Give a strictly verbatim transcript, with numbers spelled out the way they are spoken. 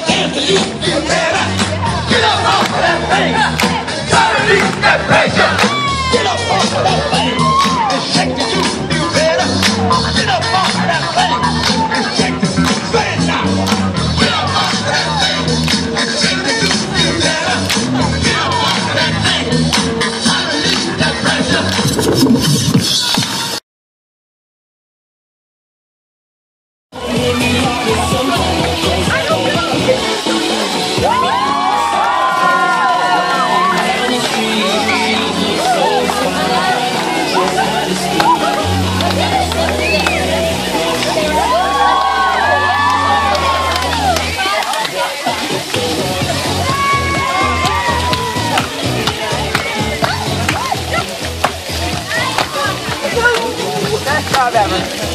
chance to you feel better. Get up off of that thing. Try to release that pressure. Get up off of that thing. And shake the you feel better. Get up off of that thing. And shake the you. Say it now. Get up off of that thing. And shake the you feel better. Get up off of that thing. Try to release that pressure. Best job ever.